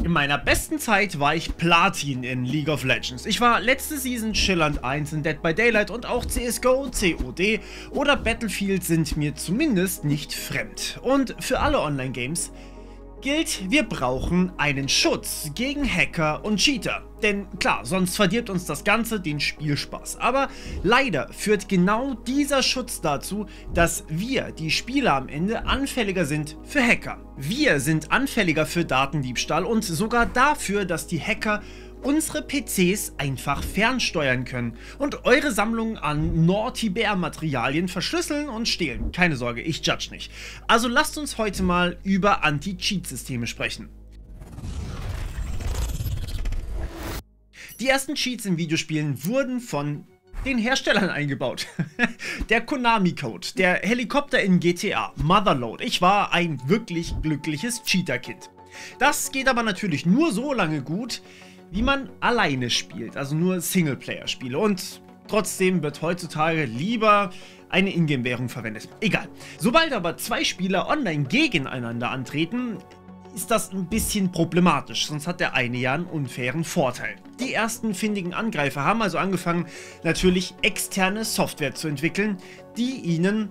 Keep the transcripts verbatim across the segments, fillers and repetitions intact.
In meiner besten Zeit war ich Platin in League of Legends. Ich war letzte Season Chillernd eins in Dead by Daylight und auch C S G O, C O D oder Battlefield sind mir zumindest nicht fremd. Und für alle Online-Games gilt, wir brauchen einen Schutz gegen Hacker und Cheater. Denn klar, sonst verdirbt uns das Ganze den Spielspaß. Aber leider führt genau dieser Schutz dazu, dass wir, die Spieler am Ende, anfälliger sind für Hacker. Wir sind anfälliger für Datendiebstahl und sogar dafür, dass die Hacker unsere P Cs einfach fernsteuern können und eure Sammlung an Naughty Bear Materialien verschlüsseln und stehlen. Keine Sorge, ich judge nicht. Also lasst uns heute mal über Anti-Cheat-Systeme sprechen. Die ersten Cheats in Videospielen wurden von den Herstellern eingebaut. Der Konami-Code, der Helikopter in G T A, Motherload. Ich war ein wirklich glückliches Cheater-Kind. Das geht aber natürlich nur so lange gut, wie man alleine spielt, also nur Singleplayer-Spiele. Und trotzdem wird heutzutage lieber eine Ingame-Währung verwendet. Egal. Sobald aber zwei Spieler online gegeneinander antreten, ist das ein bisschen problematisch, sonst hat der eine ja einen unfairen Vorteil. Die ersten findigen Angreifer haben also angefangen, natürlich externe Software zu entwickeln, die ihnen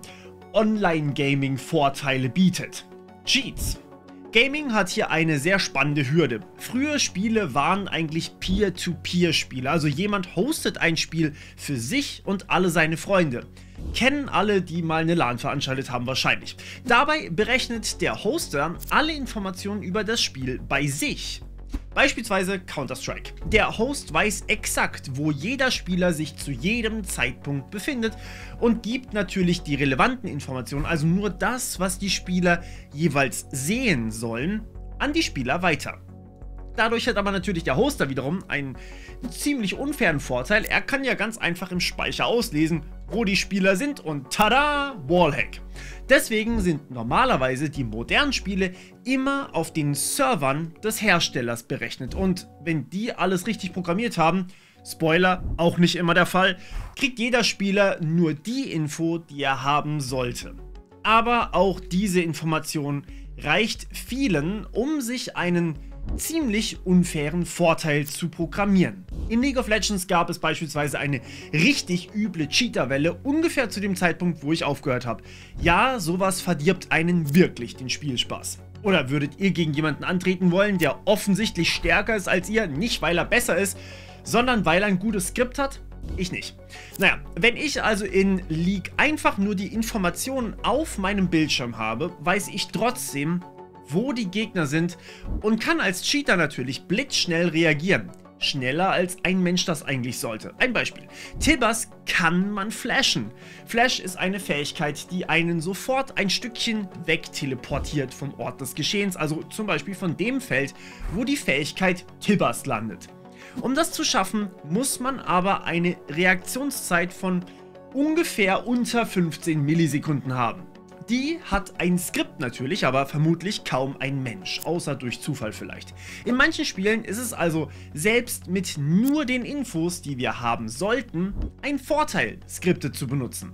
Online-Gaming-Vorteile bietet. Cheats. Gaming hat hier eine sehr spannende Hürde. Frühe Spiele waren eigentlich Peer-to-Peer-Spiele, also jemand hostet ein Spiel für sich und alle seine Freunde. Kennen alle, die mal eine LAN veranstaltet haben, wahrscheinlich. Dabei berechnet der Hoster alle Informationen über das Spiel bei sich. Beispielsweise Counter-Strike. Der Host weiß exakt, wo jeder Spieler sich zu jedem Zeitpunkt befindet und gibt natürlich die relevanten Informationen, also nur das, was die Spieler jeweils sehen sollen, an die Spieler weiter. Dadurch hat aber natürlich der Hoster wiederum einen ziemlich unfairen Vorteil. Er kann ja ganz einfach im Speicher auslesen, wo die Spieler sind und tada, Wallhack. Deswegen sind normalerweise die modernen Spiele immer auf den Servern des Herstellers berechnet. Und wenn die alles richtig programmiert haben, Spoiler, auch nicht immer der Fall, kriegt jeder Spieler nur die Info, die er haben sollte. Aber auch diese Information reicht vielen, um sich einen ziemlich unfairen Vorteil zu programmieren. In League of Legends gab es beispielsweise eine richtig üble Cheaterwelle, ungefähr zu dem Zeitpunkt, wo ich aufgehört habe. Ja, sowas verdirbt einen wirklich den Spielspaß. Oder würdet ihr gegen jemanden antreten wollen, der offensichtlich stärker ist als ihr, nicht weil er besser ist, sondern weil er ein gutes Skript hat? Ich nicht. Naja, wenn ich also in League einfach nur die Informationen auf meinem Bildschirm habe, weiß ich trotzdem, wo die Gegner sind und kann als Cheater natürlich blitzschnell reagieren. Schneller als ein Mensch das eigentlich sollte. Ein Beispiel. Tibbers kann man flashen. Flash ist eine Fähigkeit, die einen sofort ein Stückchen wegteleportiert vom Ort des Geschehens, also zum Beispiel von dem Feld, wo die Fähigkeit Tibbers landet. Um das zu schaffen, muss man aber eine Reaktionszeit von ungefähr unter fünfzehn Millisekunden haben. Die hat ein Skript natürlich, aber vermutlich kaum ein Mensch, außer durch Zufall vielleicht. In manchen Spielen ist es also selbst mit nur den Infos, die wir haben sollten, ein Vorteil, Skripte zu benutzen.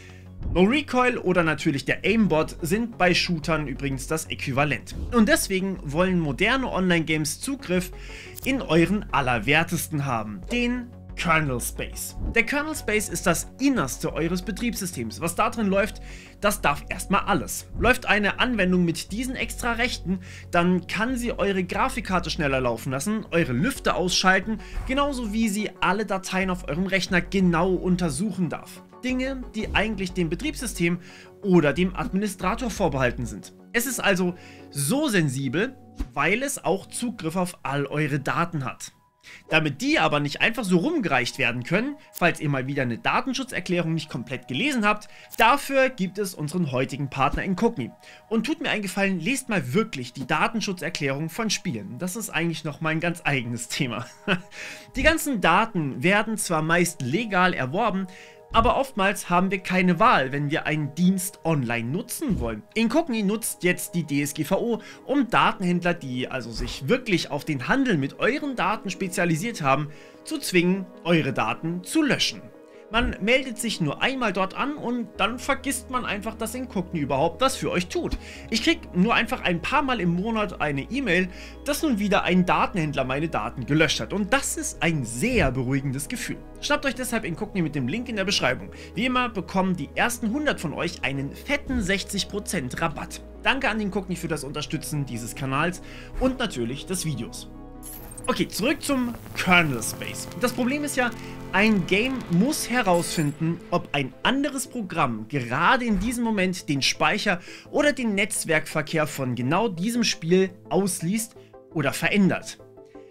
No Recoil oder natürlich der Aimbot sind bei Shootern übrigens das Äquivalent. Und deswegen wollen moderne Online-Games Zugriff in euren Allerwertesten haben, den Kernel Space. Der Kernel Space ist das Innerste eures Betriebssystems. Was da drin läuft, das darf erstmal alles. Läuft eine Anwendung mit diesen extra Rechten, dann kann sie eure Grafikkarte schneller laufen lassen, eure Lüfter ausschalten, genauso wie sie alle Dateien auf eurem Rechner genau untersuchen darf. Dinge, die eigentlich dem Betriebssystem oder dem Administrator vorbehalten sind. Es ist also so sensibel, weil es auch Zugriff auf all eure Daten hat. Damit die aber nicht einfach so rumgereicht werden können, falls ihr mal wieder eine Datenschutzerklärung nicht komplett gelesen habt, dafür gibt es unseren heutigen Partner Incogni. Und tut mir einen Gefallen, lest mal wirklich die Datenschutzerklärung von Spielen. Das ist eigentlich noch mal ein ganz eigenes Thema. Die ganzen Daten werden zwar meist legal erworben, aber oftmals haben wir keine Wahl, wenn wir einen Dienst online nutzen wollen. Incogni nutzt jetzt die D S G V O, um Datenhändler, die also sich wirklich auf den Handel mit euren Daten spezialisiert haben, zu zwingen, eure Daten zu löschen. Man meldet sich nur einmal dort an und dann vergisst man einfach, dass Incogni überhaupt was für euch tut. Ich krieg nur einfach ein paar Mal im Monat eine E-Mail, dass nun wieder ein Datenhändler meine Daten gelöscht hat. Und das ist ein sehr beruhigendes Gefühl. Schnappt euch deshalb Incogni mit dem Link in der Beschreibung. Wie immer bekommen die ersten hundert von euch einen fetten sechzig Prozent Rabatt. Danke an Incogni für das Unterstützen dieses Kanals und natürlich des Videos. Okay, zurück zum Kernel Space. Das Problem ist ja, ein Game muss herausfinden, ob ein anderes Programm gerade in diesem Moment den Speicher oder den Netzwerkverkehr von genau diesem Spiel ausliest oder verändert.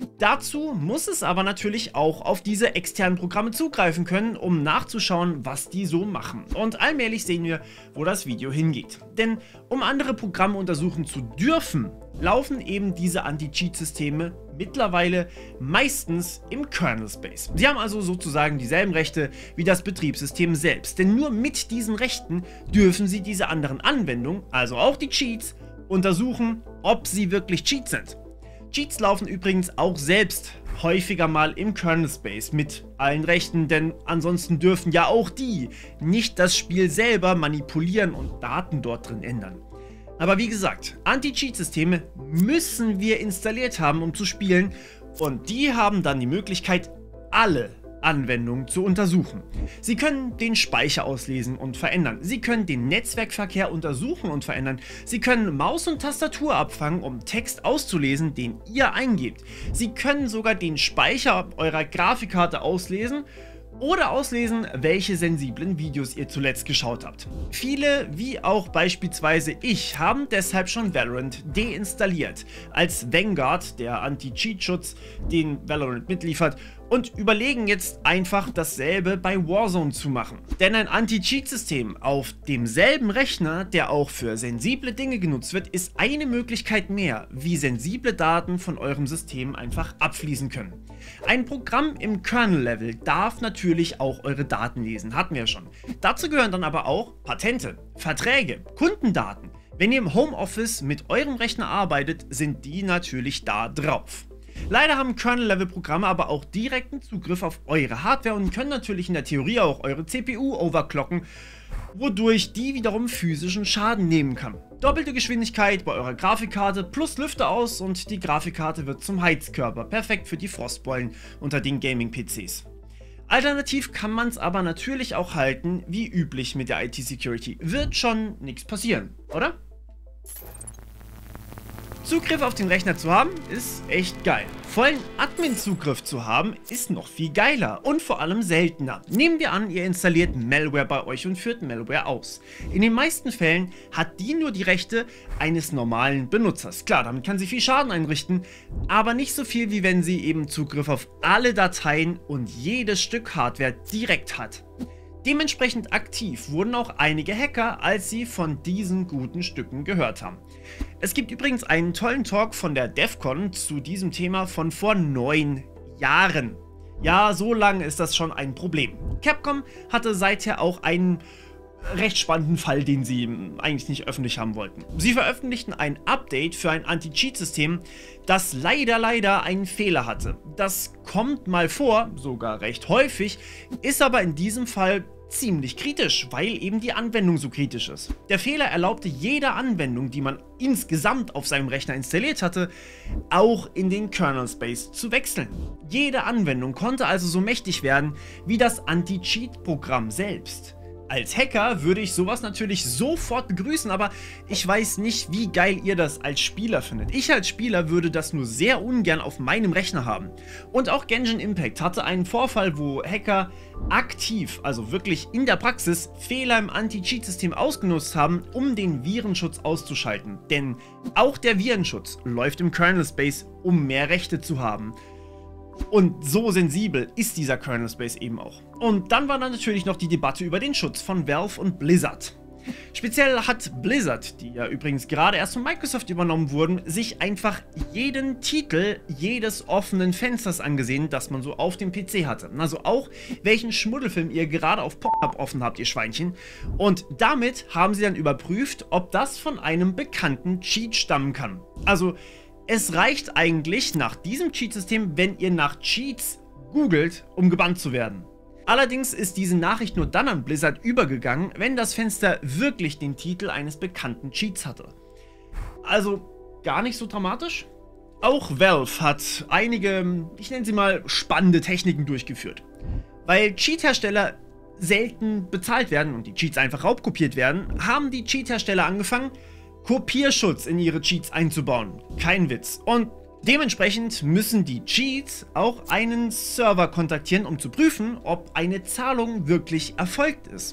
Dazu muss es aber natürlich auch auf diese externen Programme zugreifen können, um nachzuschauen, was die so machen. Und allmählich sehen wir, wo das Video hingeht. Denn um andere Programme untersuchen zu dürfen, laufen eben diese Anti-Cheat-Systeme mittlerweile meistens im Kernel Space. Sie haben also sozusagen dieselben Rechte wie das Betriebssystem selbst, denn nur mit diesen Rechten dürfen sie diese anderen Anwendungen, also auch die Cheats, untersuchen, ob sie wirklich Cheats sind. Cheats laufen übrigens auch selbst häufiger mal im Kernel Space mit allen Rechten, denn ansonsten dürfen ja auch die nicht das Spiel selber manipulieren und Daten dort drin ändern. Aber wie gesagt, Anti-Cheat-Systeme müssen wir installiert haben, um zu spielen, und die haben dann die Möglichkeit, alle Anwendungen zu untersuchen. Sie können den Speicher auslesen und verändern. Sie können den Netzwerkverkehr untersuchen und verändern. Sie können Maus und Tastatur abfangen, um Text auszulesen, den ihr eingebt. Sie können sogar den Speicher eurer Grafikkarte auslesen oder auslesen, welche sensiblen Videos ihr zuletzt geschaut habt. Viele, wie auch beispielsweise ich, haben deshalb schon Valorant deinstalliert, als Vanguard, der Anti-Cheat-Schutz, den Valorant mitliefert, und überlegen jetzt einfach dasselbe bei Warzone zu machen. Denn ein Anti-Cheat-System auf demselben Rechner, der auch für sensible Dinge genutzt wird, ist eine Möglichkeit mehr, wie sensible Daten von eurem System einfach abfließen können. Ein Programm im Kernel-Level darf natürlich auch eure Daten lesen, hatten wir schon. Dazu gehören dann aber auch Patente, Verträge, Kundendaten. Wenn ihr im Homeoffice mit eurem Rechner arbeitet, sind die natürlich da drauf. Leider haben Kernel-Level-Programme aber auch direkten Zugriff auf eure Hardware und können natürlich in der Theorie auch eure C P U overclocken, wodurch die wiederum physischen Schaden nehmen kann. Doppelte Geschwindigkeit bei eurer Grafikkarte plus Lüfter aus und die Grafikkarte wird zum Heizkörper. Perfekt für die Frostbeulen unter den Gaming-P Cs. Alternativ kann man es aber natürlich auch halten, wie üblich mit der I T-Security. Wird schon nichts passieren, oder? Zugriff auf den Rechner zu haben, ist echt geil. Vollen Admin-Zugriff zu haben, ist noch viel geiler und vor allem seltener. Nehmen wir an, ihr installiert Malware bei euch und führt Malware aus. In den meisten Fällen hat die nur die Rechte eines normalen Benutzers. Klar, damit kann sie viel Schaden einrichten, aber nicht so viel, wie wenn sie eben Zugriff auf alle Dateien und jedes Stück Hardware direkt hat. Dementsprechend aktiv wurden auch einige Hacker, als sie von diesen guten Stücken gehört haben. Es gibt übrigens einen tollen Talk von der DEFCON zu diesem Thema von vor neun Jahren. Ja, so lange ist das schon ein Problem. Capcom hatte seither auch einen recht spannenden Fall, den sie eigentlich nicht öffentlich haben wollten. Sie veröffentlichten ein Update für ein Anti-Cheat-System, das leider, leider einen Fehler hatte. Das kommt mal vor, sogar recht häufig, ist aber in diesem Fall ziemlich kritisch, weil eben die Anwendung so kritisch ist. Der Fehler erlaubte jeder Anwendung, die man insgesamt auf seinem Rechner installiert hatte, auch in den Kernel Space zu wechseln. Jede Anwendung konnte also so mächtig werden wie das Anti-Cheat-Programm selbst. Als Hacker würde ich sowas natürlich sofort begrüßen, aber ich weiß nicht, wie geil ihr das als Spieler findet. Ich als Spieler würde das nur sehr ungern auf meinem Rechner haben. Und auch Genshin Impact hatte einen Vorfall, wo Hacker aktiv, also wirklich in der Praxis, Fehler im Anti-Cheat-System ausgenutzt haben, um den Virenschutz auszuschalten. Denn auch der Virenschutz läuft im Kernel Space, um mehr Rechte zu haben. Und so sensibel ist dieser Kernel Space eben auch. Und dann war dann natürlich noch die Debatte über den Schutz von Valve und Blizzard. Speziell hat Blizzard, die ja übrigens gerade erst von Microsoft übernommen wurden, sich einfach jeden Titel jedes offenen Fensters angesehen, das man so auf dem P C hatte. Also auch, welchen Schmuddelfilm ihr gerade auf Pornhub offen habt, ihr Schweinchen. Und damit haben sie dann überprüft, ob das von einem bekannten Cheat stammen kann. Also es reicht eigentlich nach diesem Cheat-System, wenn ihr nach Cheats googelt, um gebannt zu werden. Allerdings ist diese Nachricht nur dann an Blizzard übergegangen, wenn das Fenster wirklich den Titel eines bekannten Cheats hatte. Also gar nicht so dramatisch? Auch Valve hat einige, ich nenne sie mal, spannende Techniken durchgeführt. Weil Cheat-Hersteller selten bezahlt werden und die Cheats einfach raubkopiert werden, haben die Cheat-Hersteller angefangen, Kopierschutz in ihre Cheats einzubauen. Kein Witz. Und dementsprechend müssen die Cheats auch einen Server kontaktieren, um zu prüfen, ob eine Zahlung wirklich erfolgt ist.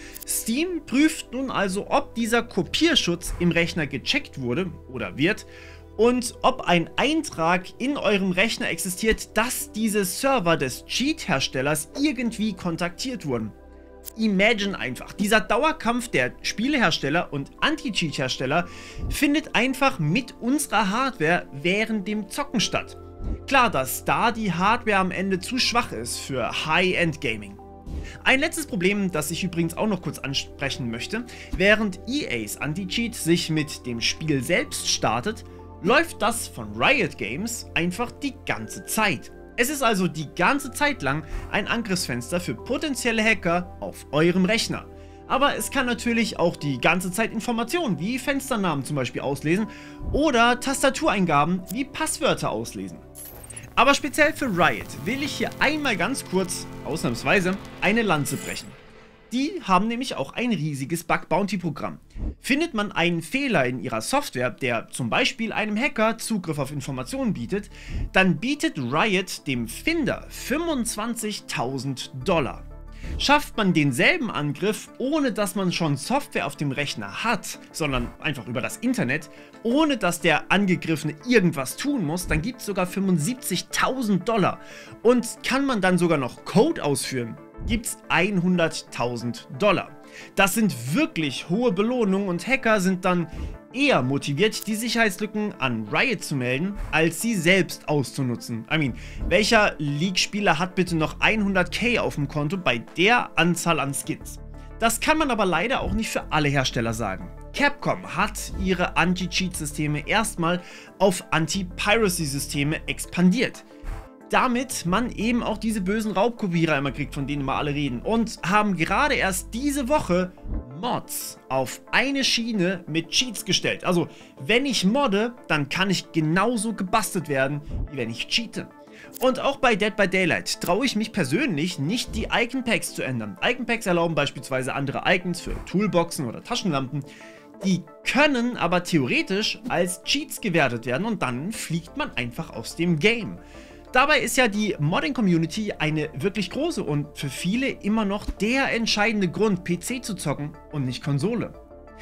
Steam prüft nun also, ob dieser Kopierschutz im Rechner gecheckt wurde oder wird und ob ein Eintrag in eurem Rechner existiert, dass diese Server des Cheat-Herstellers irgendwie kontaktiert wurden. Imagine einfach, dieser Dauerkampf der Spielehersteller und Anti-Cheat-Hersteller findet einfach mit unserer Hardware während dem Zocken statt. Klar, dass da die Hardware am Ende zu schwach ist für High-End-Gaming. Ein letztes Problem, das ich übrigens auch noch kurz ansprechen möchte: Während E A's Anti-Cheat sich mit dem Spiel selbst startet, läuft das von Riot Games einfach die ganze Zeit. Es ist also die ganze Zeit lang ein Angriffsfenster für potenzielle Hacker auf eurem Rechner. Aber es kann natürlich auch die ganze Zeit Informationen wie Fensternamen zum Beispiel auslesen oder Tastatureingaben wie Passwörter auslesen. Aber speziell für Riot will ich hier einmal ganz kurz, ausnahmsweise, eine Lanze brechen. Die haben nämlich auch ein riesiges Bug-Bounty-Programm. Findet man einen Fehler in ihrer Software, der zum Beispiel einem Hacker Zugriff auf Informationen bietet, dann bietet Riot dem Finder fünfundzwanzigtausend Dollar. Schafft man denselben Angriff, ohne dass man schon Software auf dem Rechner hat, sondern einfach über das Internet, ohne dass der Angegriffene irgendwas tun muss, dann gibt es sogar fünfundsiebzigtausend Dollar. Und kann man dann sogar noch Code ausführen, gibt es hunderttausend Dollar. Das sind wirklich hohe Belohnungen und Hacker sind dann eher motiviert, die Sicherheitslücken an Riot zu melden, als sie selbst auszunutzen. I mean, welcher League-Spieler hat bitte noch hunderttausend auf dem Konto bei der Anzahl an Skins? Das kann man aber leider auch nicht für alle Hersteller sagen. Capcom hat ihre Anti-Cheat-Systeme erstmal auf Anti-Piracy-Systeme expandiert, damit man eben auch diese bösen Raubkopierer immer kriegt, von denen immer alle reden, und haben gerade erst diese Woche Mods auf eine Schiene mit Cheats gestellt. Also wenn ich modde, dann kann ich genauso gebastelt werden, wie wenn ich cheate. Und auch bei Dead by Daylight traue ich mich persönlich nicht, die Icon Packs zu ändern. Icon Packs erlauben beispielsweise andere Icons für Toolboxen oder Taschenlampen. Die können aber theoretisch als Cheats gewertet werden und dann fliegt man einfach aus dem Game. Dabei ist ja die Modding-Community eine wirklich große und für viele immer noch der entscheidende Grund, P C zu zocken und nicht Konsole.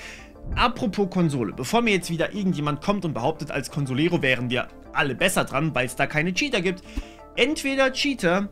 Apropos Konsole, bevor mir jetzt wieder irgendjemand kommt und behauptet, als Consolero wären wir alle besser dran, weil es da keine Cheater gibt. Entweder Cheater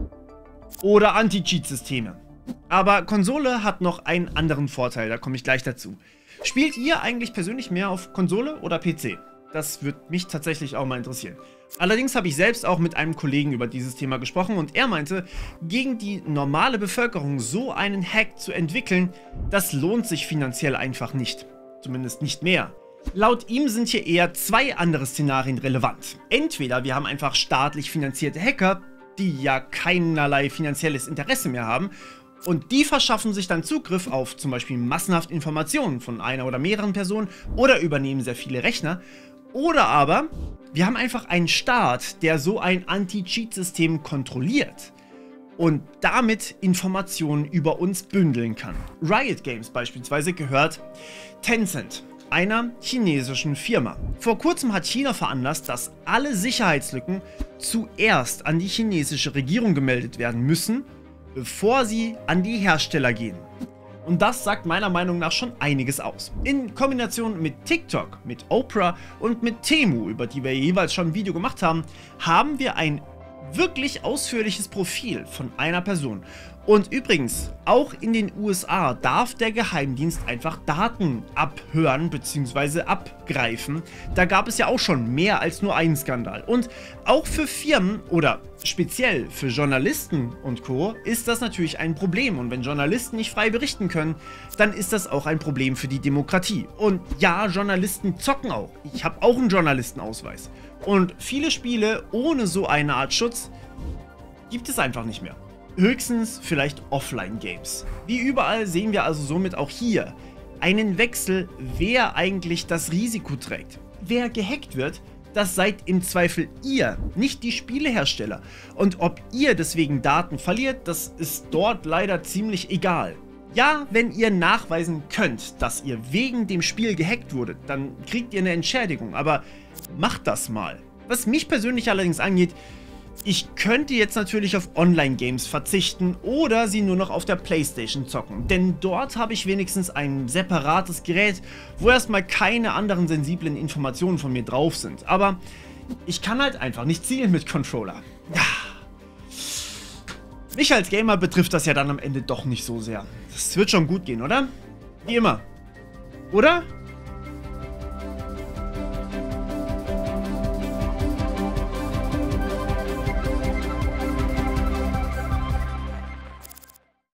oder Anti-Cheat-Systeme. Aber Konsole hat noch einen anderen Vorteil, da komme ich gleich dazu. Spielt ihr eigentlich persönlich mehr auf Konsole oder P C? Das würde mich tatsächlich auch mal interessieren. Allerdings habe ich selbst auch mit einem Kollegen über dieses Thema gesprochen und er meinte, gegen die normale Bevölkerung so einen Hack zu entwickeln, das lohnt sich finanziell einfach nicht. Zumindest nicht mehr. Laut ihm sind hier eher zwei andere Szenarien relevant. Entweder wir haben einfach staatlich finanzierte Hacker, die ja keinerlei finanzielles Interesse mehr haben, und die verschaffen sich dann Zugriff auf zum Beispiel massenhaft Informationen von einer oder mehreren Personen oder übernehmen sehr viele Rechner. Oder aber wir haben einfach einen Staat, der so ein Anti-Cheat-System kontrolliert und damit Informationen über uns bündeln kann. Riot Games beispielsweise gehört Tencent, einer chinesischen Firma. Vor kurzem hat China veranlasst, dass alle Sicherheitslücken zuerst an die chinesische Regierung gemeldet werden müssen, bevor sie an die Hersteller gehen. Und das sagt meiner Meinung nach schon einiges aus. In Kombination mit TikTok, mit Oprah und mit Temu, über die wir jeweils schon ein Video gemacht haben, haben wir ein wirklich ausführliches Profil von einer Person. Und übrigens, auch in den U S A darf der Geheimdienst einfach Daten abhören bzw. abgreifen. Da gab es ja auch schon mehr als nur einen Skandal. Und auch für Firmen oder speziell für Journalisten und Co. ist das natürlich ein Problem. Und wenn Journalisten nicht frei berichten können, dann ist das auch ein Problem für die Demokratie. Und ja, Journalisten zocken auch. Ich habe auch einen Journalistenausweis. Und viele Spiele ohne so eine Art Schutz gibt es einfach nicht mehr. Höchstens vielleicht Offline-Games. Wie überall sehen wir also somit auch hier einen Wechsel, wer eigentlich das Risiko trägt. Wer gehackt wird, das seid im Zweifel ihr, nicht die Spielehersteller. Und ob ihr deswegen Daten verliert, das ist dort leider ziemlich egal. Ja, wenn ihr nachweisen könnt, dass ihr wegen dem Spiel gehackt wurdet, dann kriegt ihr eine Entschädigung, aber macht das mal. Was mich persönlich allerdings angeht, ich könnte jetzt natürlich auf Online-Games verzichten oder sie nur noch auf der PlayStation zocken, denn dort habe ich wenigstens ein separates Gerät, wo erstmal keine anderen sensiblen Informationen von mir drauf sind. Aber ich kann halt einfach nicht zielen mit Controller. Ja. Mich als Gamer betrifft das ja dann am Ende doch nicht so sehr. Das wird schon gut gehen, oder? Wie immer. Oder?